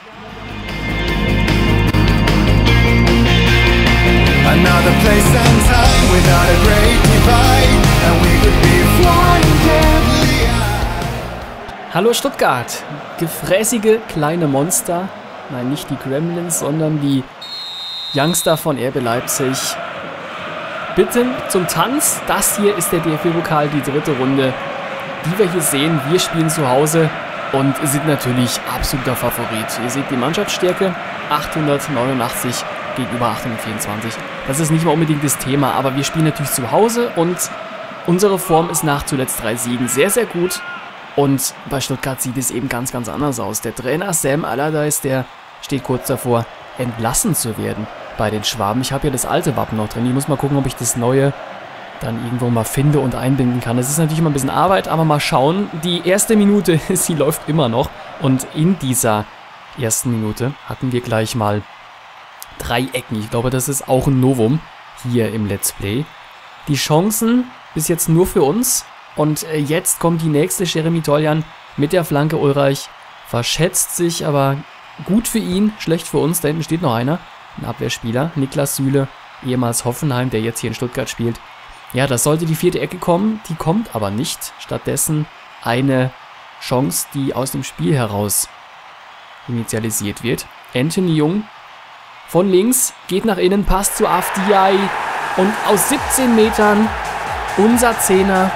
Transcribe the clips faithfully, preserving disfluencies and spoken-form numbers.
Another place and time without a great divide, and we could be flying deadly high. Hallo Stuttgart, gefräßige kleine Monster, nein nicht die Gremlins, sondern die Youngster von R B Leipzig. Bitte zum Tanz, das hier ist der D F B-Pokal, die dritte Runde, die wir hier sehen. Wir spielen zu Hause und sind natürlich absoluter Favorit. Ihr seht die Mannschaftsstärke, achthundertneunundachtzig gegenüber achthundertvierundzwanzig. Das ist nicht mal unbedingt das Thema, aber wir spielen natürlich zu Hause und unsere Form ist nach zuletzt drei Siegen sehr, sehr gut. Und bei Stuttgart sieht es eben ganz, ganz anders aus. Der Trainer Sam Allardyce, der steht kurz davor, entlassen zu werden bei den Schwaben. Ich habe ja das alte Wappen noch drin. Ich muss mal gucken, ob ich das neue dann irgendwo mal finde und einbinden kann. Das ist natürlich immer ein bisschen Arbeit, aber mal schauen. Die erste Minute, sie läuft immer noch. Und in dieser ersten Minute hatten wir gleich mal drei Ecken. Ich glaube, das ist auch ein Novum hier im Let's Play. Die Chancen bis jetzt nur für uns. Und jetzt kommt die nächste, Jeremy Toljan mit der Flanke. Ulreich verschätzt sich, aber gut für ihn, schlecht für uns. Da hinten steht noch einer, ein Abwehrspieler. Niklas Süle, ehemals Hoffenheim, der jetzt hier in Stuttgart spielt. Ja, das sollte die vierte Ecke kommen. Die kommt aber nicht. Stattdessen eine Chance, die aus dem Spiel heraus initialisiert wird. Anthony Jung von links, geht nach innen, passt zu Afdiay und aus siebzehn Metern unser Zehner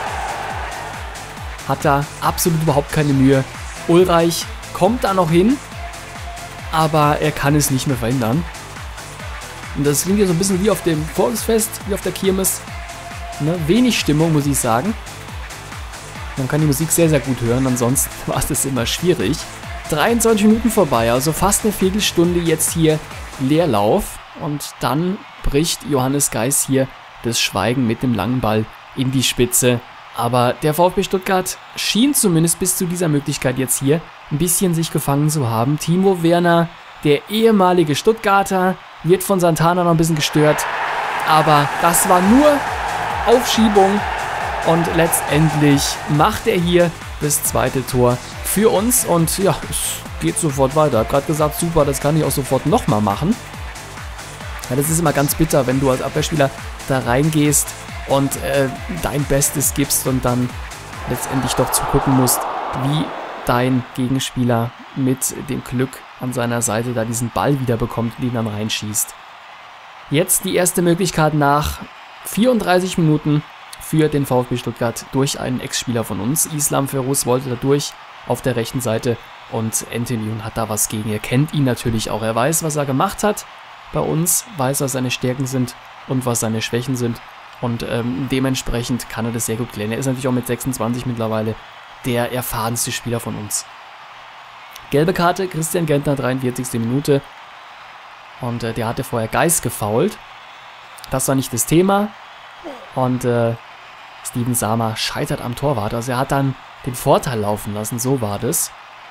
hat da absolut überhaupt keine Mühe. Ulreich kommt da noch hin, aber er kann es nicht mehr verhindern. Und das klingt ja so ein bisschen wie auf dem Volksfest, wie auf der Kirmes. Ne? Wenig Stimmung, muss ich sagen. Man kann die Musik sehr, sehr gut hören, ansonsten war es das immer schwierig. dreiundzwanzig Minuten vorbei, also fast eine Viertelstunde jetzt hier Leerlauf. Und dann bricht Johannes Geis hier das Schweigen mit dem langen Ball in die Spitze. Aber der VfB Stuttgart schien zumindest bis zu dieser Möglichkeit jetzt hier ein bisschen sich gefangen zu haben. Timo Werner, der ehemalige Stuttgarter, wird von Santana noch ein bisschen gestört. Aber das war nur Aufschiebung und letztendlich macht er hier das zweite Tor für uns. Und ja, es geht sofort weiter. Ich habe gerade gesagt, super, das kann ich auch sofort nochmal machen. Ja, das ist immer ganz bitter, wenn du als Abwehrspieler da reingehst und äh, dein Bestes gibst und dann letztendlich doch zugucken musst, wie dein Gegenspieler mit dem Glück an seiner Seite da diesen Ball wieder bekommt und ihn dann reinschießt. Jetzt die erste Möglichkeit nach vierunddreißig Minuten für den VfB Stuttgart durch einen Ex-Spieler von uns. Islam Ferus wollte da durch auf der rechten Seite und Anthony Jung hat da was gegen. Er kennt ihn natürlich auch. Er weiß, was er gemacht hat bei uns, weiß, was seine Stärken sind und was seine Schwächen sind. Und ähm, dementsprechend kann er das sehr gut klären. Er ist natürlich auch mit sechsundzwanzig mittlerweile der erfahrenste Spieler von uns. Gelbe Karte, Christian Gentner, dreiundvierzigste Minute. Und äh, der hatte vorher Geis gefoult. Das war nicht das Thema. Und äh, Steven Sama scheitert am Torwart. Also er hat dann den Vorteil laufen lassen, so war das.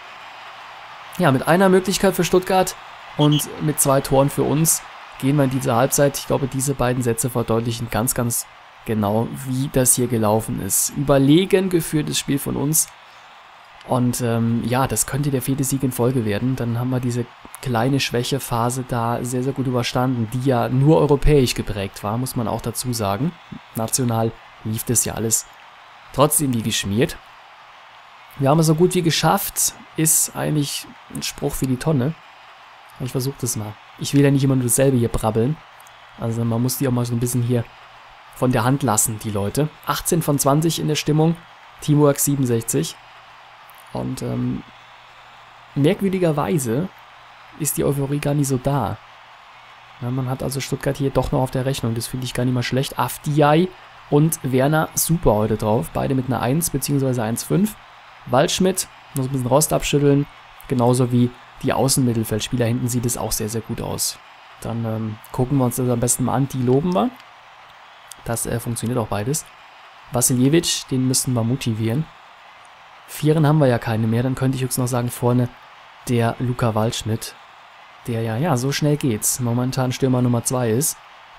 Ja, mit einer Möglichkeit für Stuttgart und mit zwei Toren für uns gehen wir in diese Halbzeit. Ich glaube, diese beiden Sätze verdeutlichen ganz, ganz genau, wie das hier gelaufen ist. Überlegen geführtes Spiel von uns. Und ähm, ja, das könnte der vierte Sieg in Folge werden. Dann haben wir diese kleine Schwächephase da sehr, sehr gut überstanden, die ja nur europäisch geprägt war, muss man auch dazu sagen. National lief das ja alles trotzdem wie geschmiert. Wir haben es so gut wie geschafft, ist eigentlich ein Spruch für die Tonne. Ich versuche das mal. Ich will ja nicht immer nur dasselbe hier brabbeln. Also man muss die auch mal so ein bisschen hier von der Hand lassen, die Leute. achtzehn von zwanzig in der Stimmung, Teamwork siebenundsechzig. Und ähm, merkwürdigerweise ist die Euphorie gar nicht so da. Ja, man hat also Stuttgart hier doch noch auf der Rechnung. Das finde ich gar nicht mal schlecht. Afdiay und Werner super heute drauf. Beide mit einer eins bzw. eins Komma fünf. Waldschmidt muss ein bisschen Rost abschütteln. Genauso wie die Außenmittelfeldspieler. Hinten sieht es auch sehr, sehr gut aus. Dann ähm, gucken wir uns das am besten mal an. Die loben wir. Das äh, funktioniert auch beides. Vasiljevic, den müssten wir motivieren. Vieren haben wir ja keine mehr. Dann könnte ich jetzt noch sagen, vorne der Luca Waldschmidt. Der ja, ja, so schnell geht's. Momentan Stürmer Nummer zwei ist.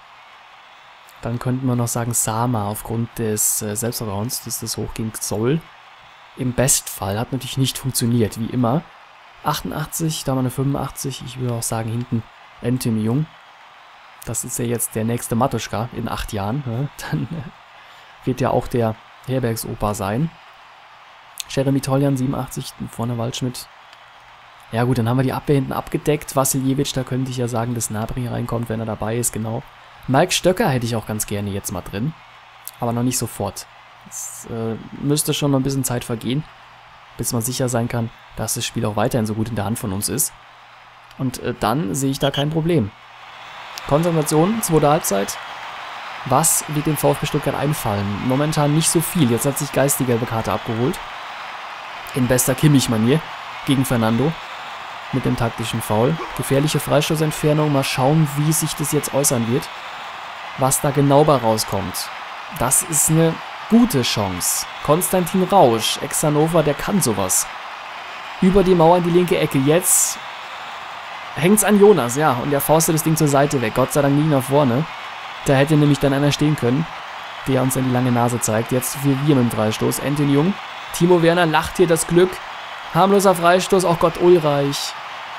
Dann könnten wir noch sagen, Sama aufgrund des äh, Selbstvertrauens, dass das hochgehen soll. Im Bestfall hat natürlich nicht funktioniert, wie immer. achtundachtzig, da haben wir eine fünfundachtzig. Ich würde auch sagen, hinten Anthony Jung. Das ist ja jetzt der nächste Matuschka in acht Jahren. Ne? Dann wird ja auch der Herbergsopa sein. Jeremy Toljan, siebenundachtzig, vorne Waldschmidt. Ja gut, dann haben wir die Abwehr hinten abgedeckt. Vasiljevic, da könnte ich ja sagen, dass Gnabry reinkommt, wenn er dabei ist, genau. Mike Stöcker hätte ich auch ganz gerne jetzt mal drin. Aber noch nicht sofort. Es äh, müsste schon noch ein bisschen Zeit vergehen, bis man sicher sein kann, dass das Spiel auch weiterhin so gut in der Hand von uns ist. Und äh, dann sehe ich da kein Problem. Konzentration, zweite Halbzeit. Was wird dem VfB Stuttgart einfallen? Momentan nicht so viel. Jetzt hat sich Geist die gelbe Karte abgeholt. In bester Kimmich-Manier gegen Fernando. Mit dem taktischen Foul. Gefährliche Freistoßentfernung. Mal schauen, wie sich das jetzt äußern wird. Was da genau bei rauskommt. Das ist eine gute Chance. Konstantin Rausch, Ex-Hannover, der kann sowas. Über die Mauer in die linke Ecke. Jetzt hängt's an Jonas, ja. Und der faustet das Ding zur Seite weg. Gott sei Dank nie nach vorne. Da hätte nämlich dann einer stehen können, der uns dann die lange Nase zeigt. Jetzt für wir mit dem Freistoß. Anthony Jung. Timo Werner lacht hier das Glück. Harmloser Freistoß. Oh Gott, Ulreich.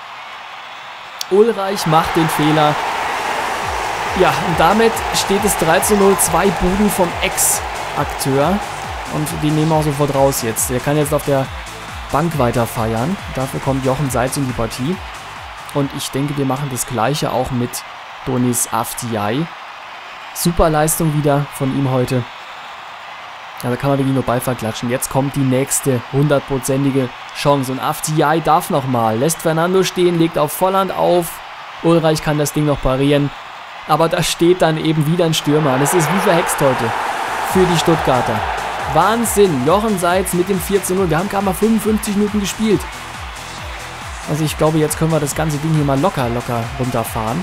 Ulreich macht den Fehler. Ja, und damit steht es drei zu null. Zwei Buden vom Ex-Akteur. Und die nehmen wir auch sofort raus jetzt. Der kann jetzt auf der Bank weiter feiern. Dafür kommt Jochen Seitz in die Partie. Und ich denke, wir machen das Gleiche auch mit Donis Afdiay. Super Leistung wieder von ihm heute. Ja, da kann man wirklich nur Beifall klatschen. Jetzt kommt die nächste hundertprozentige Chance. Und Afdiay darf nochmal. Lässt Fernando stehen, legt auf Volland auf. Ulreich kann das Ding noch parieren. Aber da steht dann eben wieder ein Stürmer. Das ist wie verhext heute für die Stuttgarter. Wahnsinn. Jochen Seitz mit dem vier zu null. Wir haben gerade mal fünfundfünfzig Minuten gespielt. Also ich glaube, jetzt können wir das ganze Ding hier mal locker, locker runterfahren.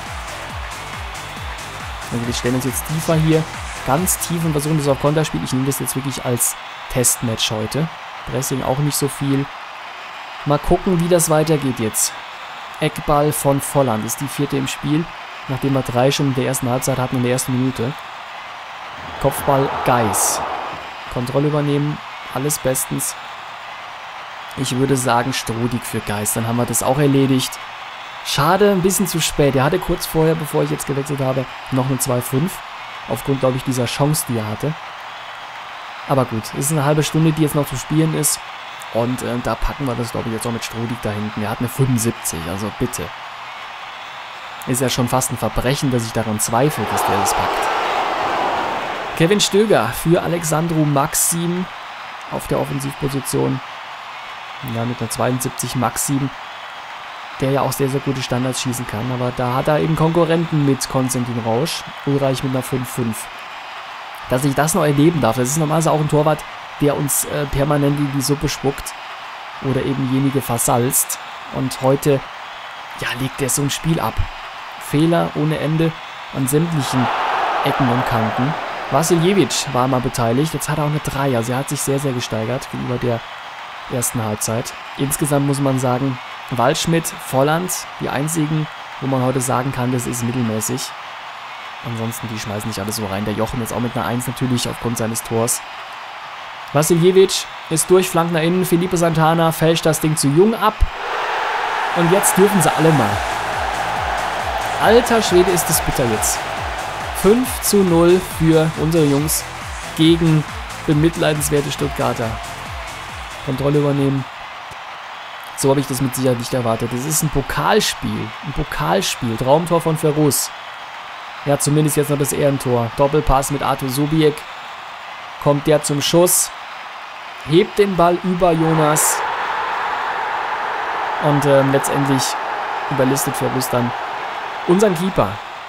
Also wir stellen uns jetzt tiefer hier, ganz tief und versuchen das auf Konterspiel. Ich nehme das jetzt wirklich als Testmatch heute. Pressing auch nicht so viel. Mal gucken, wie das weitergeht jetzt. Eckball von Volland ist die vierte im Spiel, nachdem wir drei schon in der ersten Halbzeit hatten, in der ersten Minute. Kopfball Geis. Kontrolle übernehmen, alles bestens. Ich würde sagen Strodig für Geis, dann haben wir das auch erledigt. Schade, ein bisschen zu spät. Er hatte kurz vorher, bevor ich jetzt gewechselt habe, noch eine zwei fünf. Aufgrund, glaube ich, dieser Chance, die er hatte. Aber gut, es ist eine halbe Stunde, die jetzt noch zu spielen ist. Und äh, da packen wir das, glaube ich, jetzt auch mit Strodig da hinten. Er hat eine fünfundsiebzig, also bitte. Ist ja schon fast ein Verbrechen, dass ich daran zweifle, dass der das packt. Kevin Stöger für Alexandru Maxim auf der Offensivposition. Ja, mit einer zweiundsiebzig Maxim, der ja auch sehr, sehr gute Standards schießen kann. Aber da hat er eben Konkurrenten mit Konstantin Rausch. Ulreich mit einer fünf fünf. Dass ich das noch erleben darf, das ist normalerweise auch ein Torwart, der uns äh, permanent in die Suppe spuckt. Oder eben jenige versalzt. Und heute, ja, legt er so ein Spiel ab. Fehler ohne Ende an sämtlichen Ecken und Kanten. Vasiljevic war mal beteiligt. Jetzt hat er auch eine drei. Also er hat sich sehr, sehr gesteigert gegenüber der ersten Halbzeit. Insgesamt muss man sagen, Waldschmidt, Volland, die einzigen, wo man heute sagen kann, das ist mittelmäßig. Ansonsten, die schmeißen nicht alles so rein. Der Jochen jetzt auch mit einer eins natürlich aufgrund seines Tors. Vasiljevic ist durch, flankt nach innen. Felipe Santana fälscht das Ding zu Jung ab. Und jetzt dürfen sie alle mal. Alter Schwede, ist das bitter jetzt. fünf zu null für unsere Jungs gegen bemitleidenswerte Stuttgarter. Kontrolle übernehmen. So habe ich das mit Sicherheit nicht erwartet. Das ist ein Pokalspiel. Ein Pokalspiel. Traumtor von Ferrus. Ja, zumindest jetzt noch das Ehrentor. Doppelpass mit Arthur Subiek. Kommt der zum Schuss. Hebt den Ball über Jonas. Und ähm, letztendlich überlistet Ferrus dann unseren Keeper.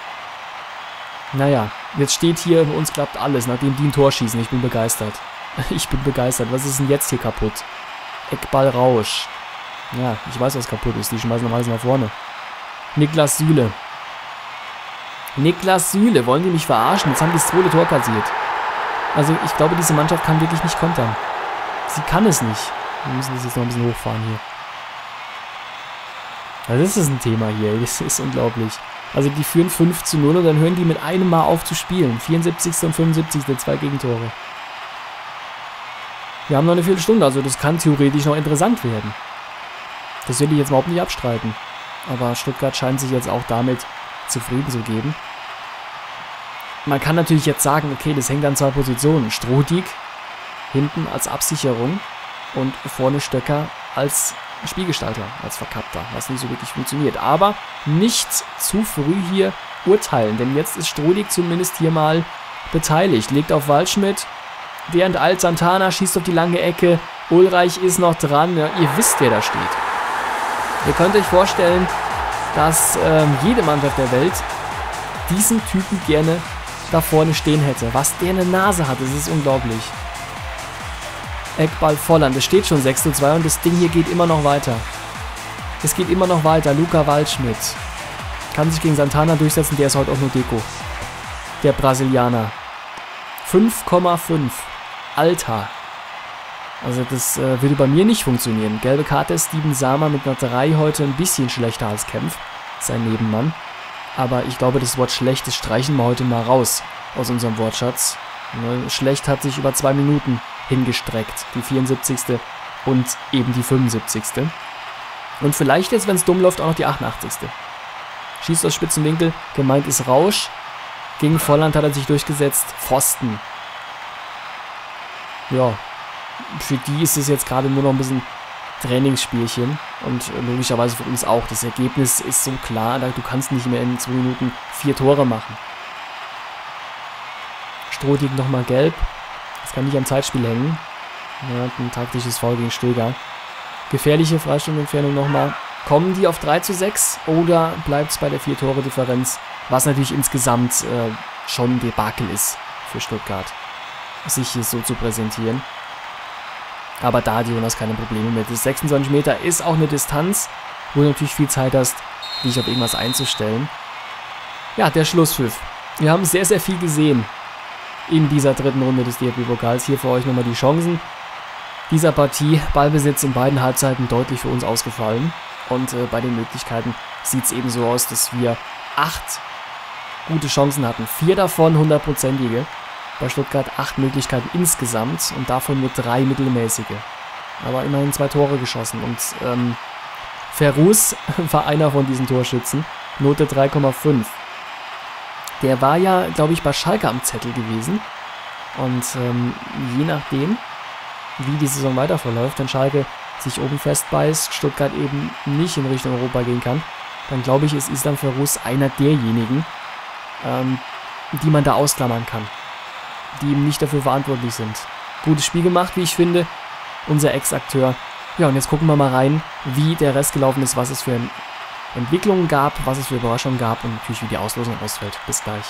Naja, jetzt steht hier, bei uns klappt alles, nachdem die ein Tor schießen. Ich bin begeistert. Ich bin begeistert. Was ist denn jetzt hier kaputt? Eckball Rausch. Ja, ich weiß, was kaputt ist. Die schmeißen normalerweise nach vorne. Niklas Süle. Niklas Süle. Wollen die mich verarschen? Jetzt haben die das zweite Tor kassiert. Also ich glaube, diese Mannschaft kann wirklich nicht kontern. Sie kann es nicht. Wir müssen das jetzt noch ein bisschen hochfahren hier. Also das ist ein Thema hier. Das ist unglaublich. Also die führen fünf zu null und dann hören die mit einem Mal auf zu spielen. vierundsiebzigste und fünfundsiebzigste zwei Gegentore. Wir haben noch eine Viertelstunde, also das kann theoretisch noch interessant werden. Das will ich jetzt überhaupt nicht abstreiten. Aber Stuttgart scheint sich jetzt auch damit zufrieden zu geben. Man kann natürlich jetzt sagen, okay, das hängt an zwei Positionen. Strodig hinten als Absicherung und vorne Stöcker als Spielgestalter, als Verkappter, was nicht so wirklich funktioniert. Aber nicht zu früh hier urteilen, denn jetzt ist Strodig zumindest hier mal beteiligt. Legt auf Waldschmidt, während Alt Santana schießt auf die lange Ecke. Ulreich ist noch dran. Ja, ihr wisst, wer da steht. Ihr könnt euch vorstellen, dass ähm, jede Mannschaft der Welt diesen Typen gerne da vorne stehen hätte. Was der eine Nase hat, das ist unglaublich. Eckball Volland, es steht schon sechs zu zwei und das Ding hier geht immer noch weiter. Es geht immer noch weiter. Luca Waldschmidt kann sich gegen Santana durchsetzen, der ist heute auch nur Deko. Der Brasilianer. fünf Komma fünf. Alter. Also das äh, würde bei mir nicht funktionieren. Gelbe Karte, Steven Sama mit einer drei heute ein bisschen schlechter als Kempf, sein Nebenmann. Aber ich glaube, das Wort schlecht, das streichen wir heute mal raus aus unserem Wortschatz. Ne? Schlecht hat sich über zwei Minuten hingestreckt. Die vierundsiebzigste und eben die fünfundsiebzigste Und vielleicht jetzt, wenn es dumm läuft, auch noch die achtundachtzigste Schießt aus spitzen Winkel, gemeint ist Rausch. Gegen Volland hat er sich durchgesetzt. Pfosten. Ja. Für die ist es jetzt gerade nur noch ein bisschen Trainingsspielchen und logischerweise für uns auch. Das Ergebnis ist so klar, du kannst nicht mehr in zwei Minuten vier Tore machen. Strodig nochmal gelb. Das kann nicht am Zeitspiel hängen. Ja, ein taktisches Foul gegen Stöger. Gefährliche Freistundenentfernung nochmal. Kommen die auf drei zu sechs oder bleibt es bei der vier Tore Differenz? Was natürlich insgesamt äh, schon ein Debakel ist für Stuttgart, sich hier so zu präsentieren. Aber da hat Jonas keine Probleme mit. Das sechsundzwanzig Meter ist auch eine Distanz, wo du natürlich viel Zeit hast, dich auf irgendwas einzustellen. Ja, der Schlusspfiff. Wir haben sehr, sehr viel gesehen in dieser dritten Runde des D F B-Pokals. Hier für euch nochmal die Chancen dieser Partie. Ballbesitz in beiden Halbzeiten deutlich für uns ausgefallen. Und äh, bei den Möglichkeiten sieht es eben so aus, dass wir acht gute Chancen hatten. Vier davon hundertprozentige. Bei Stuttgart acht Möglichkeiten insgesamt und davon nur drei mittelmäßige. Aber immerhin zwei Tore geschossen. Und ähm, Ferrus war einer von diesen Torschützen. Note drei Komma fünf. Der war ja, glaube ich, bei Schalke am Zettel gewesen. Und ähm, je nachdem, wie die Saison weiter verläuft, wenn Schalke sich oben festbeißt, Stuttgart eben nicht in Richtung Europa gehen kann, dann glaube ich, ist Islam Ferrus einer derjenigen, ähm, die man da ausklammern kann. Die eben nicht dafür verantwortlich sind. Gutes Spiel gemacht, wie ich finde. Unser Ex-Akteur. Ja, und jetzt gucken wir mal rein, wie der Rest gelaufen ist, was es für Entwicklungen gab, was es für Überraschungen gab und natürlich, wie die Auslosung ausfällt. Bis gleich.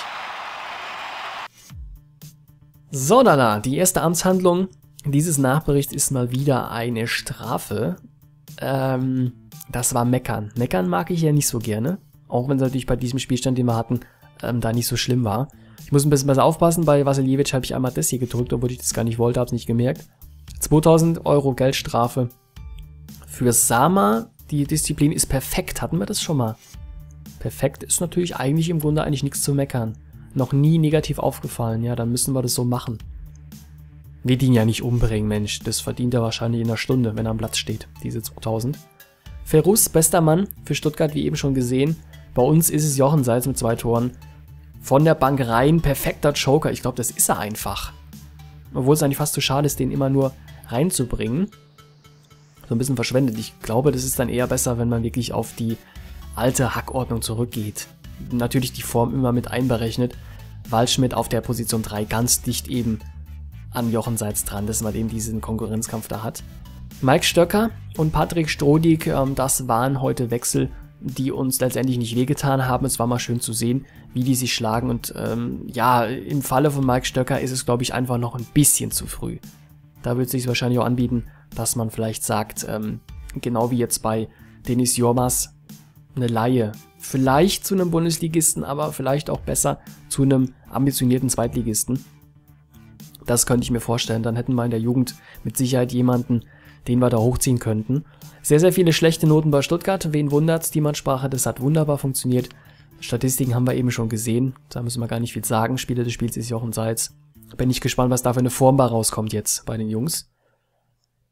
So, Dala, die erste Amtshandlung dieses Nachberichts ist mal wieder eine Strafe. Ähm, das war Meckern. Meckern mag ich ja nicht so gerne. Auch wenn es natürlich bei diesem Spielstand, den wir hatten, ähm, da nicht so schlimm war. Ich muss ein bisschen besser aufpassen, bei Vasiljevic habe ich einmal das hier gedrückt, obwohl ich das gar nicht wollte, habe es nicht gemerkt. zweitausend Euro Geldstrafe für Sama. Die Disziplin ist perfekt, hatten wir das schon mal. Perfekt ist natürlich eigentlich im Grunde eigentlich nichts zu meckern. Noch nie negativ aufgefallen, ja, dann müssen wir das so machen. Wir ihn ja nicht umbringen, Mensch, das verdient er wahrscheinlich in einer Stunde, wenn er am Platz steht, diese zweitausend. Ferrus, bester Mann für Stuttgart, wie eben schon gesehen. Bei uns ist es Jochen Seitz mit zwei Toren. Von der Bank rein, perfekter Joker. Ich glaube, das ist er einfach. Obwohl es eigentlich fast zu schade ist, den immer nur reinzubringen. So ein bisschen verschwendet. Ich glaube, das ist dann eher besser, wenn man wirklich auf die alte Hackordnung zurückgeht. Natürlich die Form immer mit einberechnet. Waldschmidt auf der Position drei ganz dicht eben an Jochen Seitz dran, dass man eben diesen Konkurrenzkampf da hat. Mike Stöcker und Patrick Strodig, ähm, das waren heute Wechsel, die uns letztendlich nicht wehgetan haben. Es war mal schön zu sehen, wie die sich schlagen. Und ähm, ja, im Falle von Mike Stöcker ist es, glaube ich, einfach noch ein bisschen zu früh. Da wird es sich wahrscheinlich auch anbieten, dass man vielleicht sagt, ähm, genau wie jetzt bei Denis Jormas, eine Laie. Vielleicht zu einem Bundesligisten, aber vielleicht auch besser zu einem ambitionierten Zweitligisten. Das könnte ich mir vorstellen. Dann hätten wir in der Jugend mit Sicherheit jemanden, den wir da hochziehen könnten. Sehr, sehr viele schlechte Noten bei Stuttgart. Wen wundert's? Die Mannsprache, das hat wunderbar funktioniert. Statistiken haben wir eben schon gesehen. Da müssen wir gar nicht viel sagen. Spieler des Spiels ist Jochen Seitz. Bin ich gespannt, was da für eine Form bei rauskommt jetzt bei den Jungs.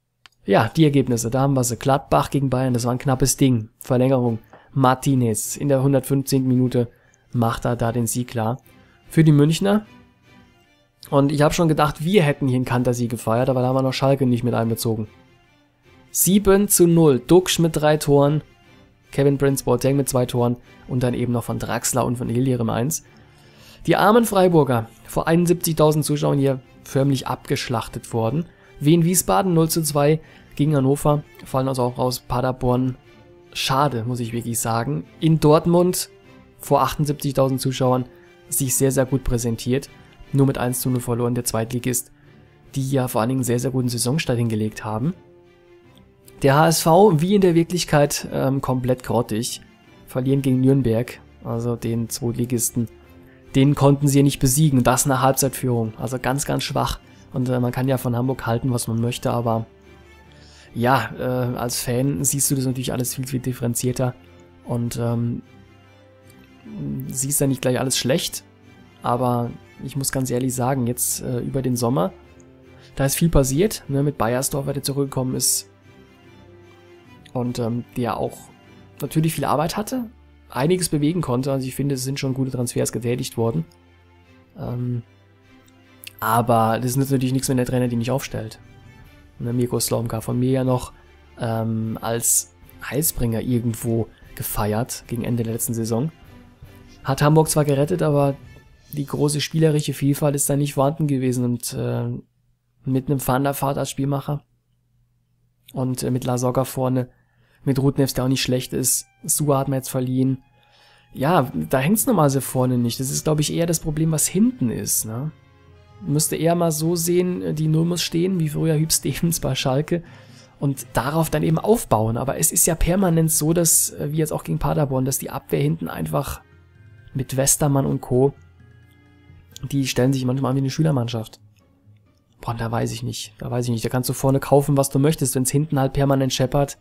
Ja, die Ergebnisse, da haben wir sie. Gladbach gegen Bayern, das war ein knappes Ding. Verlängerung. Martinez in der hundertfünfzehnten Minute macht er da den Sieg klar für die Münchner. Und ich habe schon gedacht, wir hätten hier einen Kantersieg gefeiert, aber da haben wir noch Schalke nicht mit einbezogen. sieben zu null, Duxch mit drei Toren, Kevin Prince Boateng mit zwei Toren und dann eben noch von Draxler und von Hiljerem eins. Die armen Freiburger, vor einundsiebzigtausend Zuschauern hier förmlich abgeschlachtet worden. Wien Wiesbaden null zu zwei gegen Hannover, fallen also auch raus. Paderborn, schade, muss ich wirklich sagen. In Dortmund, vor achtundsiebzigtausend Zuschauern, sich sehr, sehr gut präsentiert. Nur mit eins zu null verloren, der Zweitligist, die ja vor allen Dingen einen sehr, sehr guten Saisonstart hingelegt haben. Der H S V, wie in der Wirklichkeit, ähm, komplett grottig. Verlieren gegen Nürnberg, also den Zweitligisten. Den konnten sie nicht besiegen, das nach Halbzeitführung. Also ganz, ganz schwach. Und äh, man kann ja von Hamburg halten, was man möchte, aber ja, äh, als Fan siehst du das natürlich alles viel, viel differenzierter. Und ähm, siehst ja nicht gleich alles schlecht, aber ich muss ganz ehrlich sagen, jetzt äh, über den Sommer, da ist viel passiert, ne, mit Beiersdorfer, der zurückgekommen ist und ähm, der auch natürlich viel Arbeit hatte, einiges bewegen konnte, also ich finde, es sind schon gute Transfers getätigt worden, ähm, aber das nützt natürlich nichts, wenn der Trainer die nicht aufstellt. Ne, Mirko Slomka von mir ja noch ähm, als Heilsbringer irgendwo gefeiert, gegen Ende der letzten Saison. Hat Hamburg zwar gerettet, aber die große spielerische Vielfalt ist da nicht vorhanden gewesen und äh, mit einem Van der Vaart als Spielmacher und äh, mit Lasogga vorne, mit Rudnevs, der auch nicht schlecht ist, Sua hat man jetzt verliehen. Ja, da hängt's normalerweise vorne nicht. Das ist, glaube ich, eher das Problem, was hinten ist. Ne? Man müsste eher mal so sehen, die Null muss stehen, wie früher Hüb Stevens bei Schalke und darauf dann eben aufbauen. Aber es ist ja permanent so, dass, wie jetzt auch gegen Paderborn, dass die Abwehr hinten einfach mit Westermann und Co., die stellen sich manchmal an wie eine Schülermannschaft. Boah, da weiß ich nicht. Da weiß ich nicht. Da kannst du vorne kaufen, was du möchtest. Wenn es hinten halt permanent scheppert,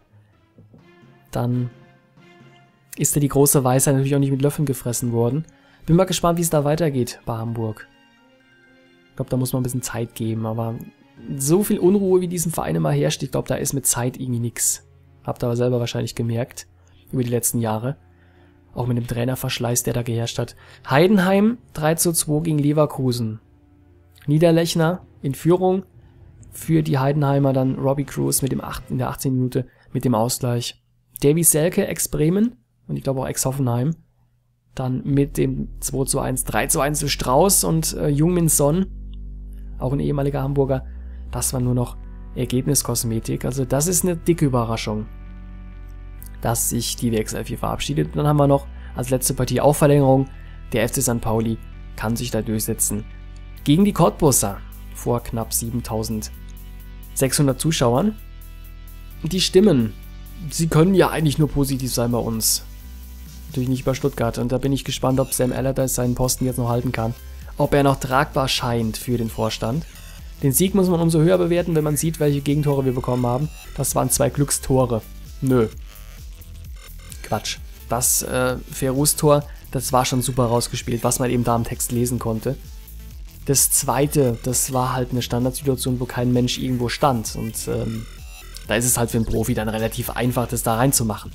dann ist da die große Weisheit natürlich auch nicht mit Löffeln gefressen worden. Bin mal gespannt, wie es da weitergeht bei Hamburg. Ich glaube, da muss man ein bisschen Zeit geben. Aber so viel Unruhe, wie diesen Verein immer herrscht, ich glaube, da ist mit Zeit irgendwie nix. Habt ihr aber selber wahrscheinlich gemerkt. Über die letzten Jahre. Auch mit dem Trainerverschleiß, der da geherrscht hat. Heidenheim drei zu zwei gegen Leverkusen. Niederlechner in Führung. Für die Heidenheimer dann Robbie Cruz mit dem acht, in der achtzehnten Minute mit dem Ausgleich. Davy Selke, ex-Bremen und ich glaube auch ex-Hoffenheim. Dann mit dem zwei zu eins, drei zu eins für Strauß und äh, Jungmin Son, auch ein ehemaliger Hamburger. Das war nur noch Ergebniskosmetik. Also das ist eine dicke Überraschung, dass sich die W X L vier verabschiedet. Und dann haben wir noch als letzte Partie auch Verlängerung. Der F C Sankt Pauli kann sich da durchsetzen gegen die Cottbusser vor knapp siebentausendsechshundert Zuschauern. Die Stimmen, sie können ja eigentlich nur positiv sein bei uns. Natürlich nicht bei Stuttgart. Und da bin ich gespannt, ob Sam Allardyce seinen Posten jetzt noch halten kann. Ob er noch tragbar scheint für den Vorstand. Den Sieg muss man umso höher bewerten, wenn man sieht, welche Gegentore wir bekommen haben. Das waren zwei Glückstore. Nö. Quatsch. Das äh, Ferus-Tor, das war schon super rausgespielt, was man eben da im Text lesen konnte. Das zweite, das war halt eine Standardsituation, wo kein Mensch irgendwo stand. Und ähm, da ist es halt für einen Profi dann relativ einfach, das da reinzumachen.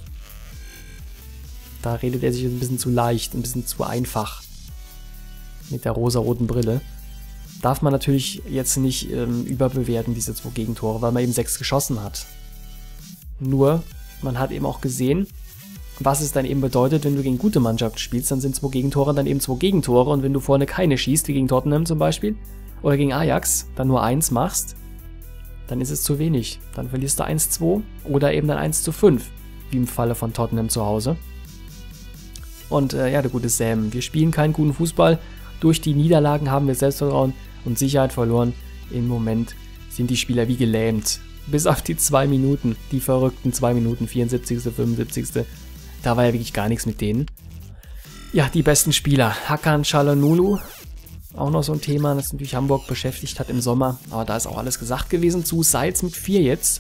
Da redet er sich ein bisschen zu leicht, ein bisschen zu einfach. Mit der rosa-roten Brille. Darf man natürlich jetzt nicht ähm, überbewerten, diese zwei Gegentore, weil man eben sechs geschossen hat. Nur, man hat eben auch gesehen, was es dann eben bedeutet, wenn du gegen gute Mannschaften spielst, dann sind zwei Gegentore dann eben zwei Gegentore und wenn du vorne keine schießt, wie gegen Tottenham zum Beispiel, oder gegen Ajax, dann nur eins machst, dann ist es zu wenig. Dann verlierst du eins zu zwei oder eben dann eins zu fünf, wie im Falle von Tottenham zu Hause. Und äh, ja, der gute Sam, wir spielen keinen guten Fußball, durch die Niederlagen haben wir Selbstvertrauen und Sicherheit verloren. Im Moment sind die Spieler wie gelähmt. Bis auf die zwei Minuten, die verrückten zwei Minuten, vierundsiebzigste, fünfundsiebzigste Da war ja wirklich gar nichts mit denen. Ja, die besten Spieler. Hakan Çalhanoğlu, auch noch so ein Thema, das natürlich Hamburg beschäftigt hat im Sommer. Aber da ist auch alles gesagt gewesen zu. Seitz mit vier jetzt.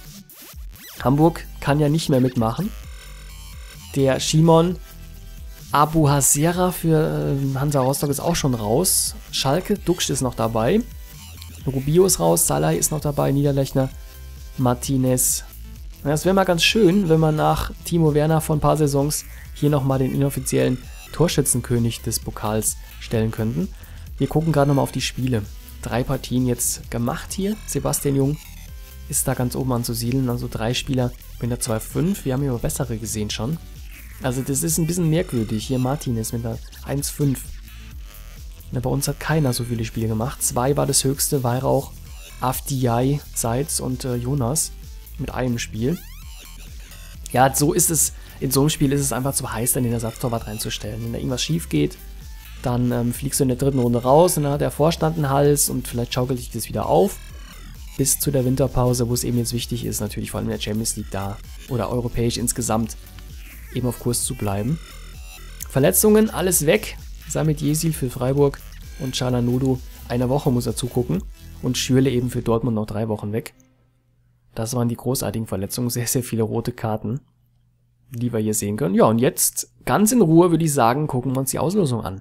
Hamburg kann ja nicht mehr mitmachen. Der Shimon Abu Hasera für äh, Hansa Rostock ist auch schon raus. Schalke, Duxch ist noch dabei. Rubio ist raus, Salai ist noch dabei, Niederlechner. Martinez. Das wäre mal ganz schön, wenn man nach Timo Werner vor ein paar Saisons hier nochmal den inoffiziellen Torschützenkönig des Pokals stellen könnten. Wir gucken gerade nochmal auf die Spiele. Drei Partien jetzt gemacht hier. Sebastian Jung ist da ganz oben anzusiedeln. Also drei Spieler mit der zwei fünf. Wir haben hier aber bessere gesehen schon. Also das ist ein bisschen merkwürdig. Hier Martinez mit der eins fünf. Bei uns hat keiner so viele Spiele gemacht. Zwei war das höchste. Weihrauch, Avdiay, Seitz und äh, Jonas mit einem Spiel. Ja, so ist es. In so einem Spiel ist es einfach zu heiß, dann den Ersatztorwart reinzustellen. Wenn da irgendwas schief geht, dann ähm, fliegst du in der dritten Runde raus und dann hat der Vorstand einen Hals und vielleicht schaukelt sich das wieder auf. Bis zu der Winterpause, wo es eben jetzt wichtig ist, natürlich vor allem in der Champions League da oder europäisch insgesamt eben auf Kurs zu bleiben. Verletzungen, alles weg. Samit Yesil für Freiburg und Çalhanoğlu eine Woche muss er zugucken und Schürrle eben für Dortmund noch drei Wochen weg. Das waren die großartigen Verletzungen, sehr, sehr viele rote Karten, die wir hier sehen können. Ja, und jetzt ganz in Ruhe würde ich sagen, gucken wir uns die Auslosung an.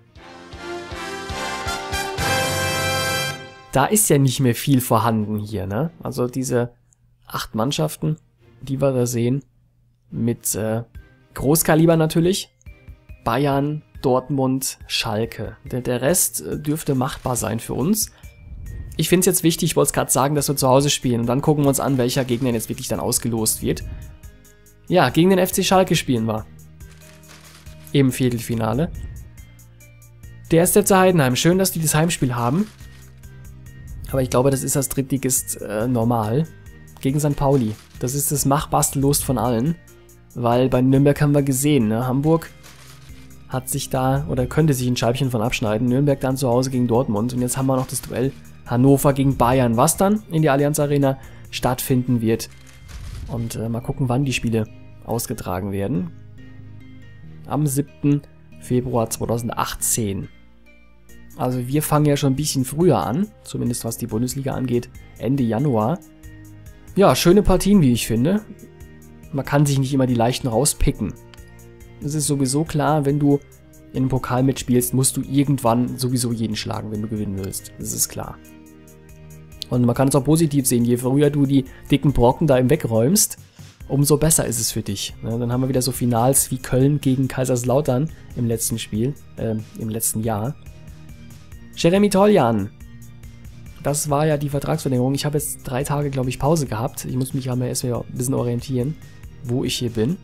Da ist ja nicht mehr viel vorhanden hier, ne? Also diese acht Mannschaften, die wir da sehen, mit äh, Großkaliber natürlich, Bayern, Dortmund, Schalke. Der, der Rest äh, dürfte machbar sein für uns. Ich finde es jetzt wichtig, ich wollte es gerade sagen, dass wir zu Hause spielen und dann gucken wir uns an, welcher Gegner jetzt wirklich dann ausgelost wird. Ja, gegen den F C Schalke spielen wir. Im Viertelfinale. Der ist jetzt Heidenheim. Schön, dass die das Heimspiel haben. Aber ich glaube, das ist als Drittligist äh, normal. Gegen Sankt Pauli. Das ist das machbarste Los von allen. Weil bei Nürnberg haben wir gesehen, ne? Hamburg hat sich da, oder könnte sich ein Scheibchen von abschneiden. Nürnberg dann zu Hause gegen Dortmund. Und jetzt haben wir noch das Duell Hannover gegen Bayern, was dann in der Allianz Arena stattfinden wird. Und äh, mal gucken, wann die Spiele ausgetragen werden. Am siebten Februar zweitausendachtzehn. Also wir fangen ja schon ein bisschen früher an, zumindest was die Bundesliga angeht, Ende Januar. Ja, schöne Partien, wie ich finde. Man kann sich nicht immer die leichten rauspicken. Es ist sowieso klar, wenn du in einem Pokal mitspielst, musst du irgendwann sowieso jeden schlagen, wenn du gewinnen willst. Das ist klar. Und man kann es auch positiv sehen, je früher du die dicken Brocken da im wegräumst, umso besser ist es für dich. Ja, dann haben wir wieder so Finals wie Köln gegen Kaiserslautern im letzten Spiel, äh, im letzten Jahr. Jeremy Toljan, das war ja die Vertragsverlängerung. Ich habe jetzt drei Tage, glaube ich, Pause gehabt. Ich muss mich ja mal erst mal ein bisschen orientieren, wo ich hier bin.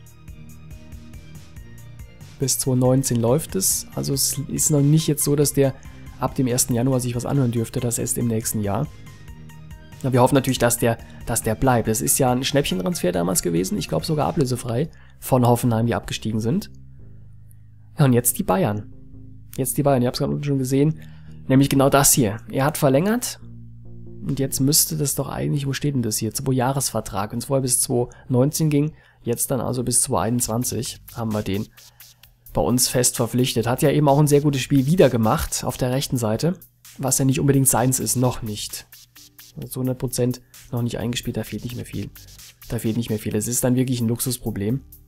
Bis zweitausendneunzehn läuft es. Also es ist noch nicht jetzt so, dass der ab dem ersten Januar sich was anhören dürfte. Das erst im nächsten Jahr. Na, wir hoffen natürlich, dass der, dass der bleibt. Das ist ja ein Schnäppchentransfer damals gewesen. Ich glaube sogar ablösefrei von Hoffenheim, die abgestiegen sind. Ja, und jetzt die Bayern. Jetzt die Bayern. Ihr habt es gerade unten schon gesehen. Nämlich genau das hier. Er hat verlängert. Und jetzt müsste das doch eigentlich, wo steht denn das hier? Zwei-Jahres-Vertrag. Wenn es vorher bis zweitausendneunzehn ging, jetzt dann also bis zweitausendeinundzwanzig haben wir den bei uns fest verpflichtet. Hat ja eben auch ein sehr gutes Spiel wieder gemacht auf der rechten Seite. Was ja nicht unbedingt seins ist. Noch nicht. Also hundert Prozent noch nicht eingespielt. Da fehlt nicht mehr viel. Da fehlt nicht mehr viel. Es ist dann wirklich ein Luxusproblem.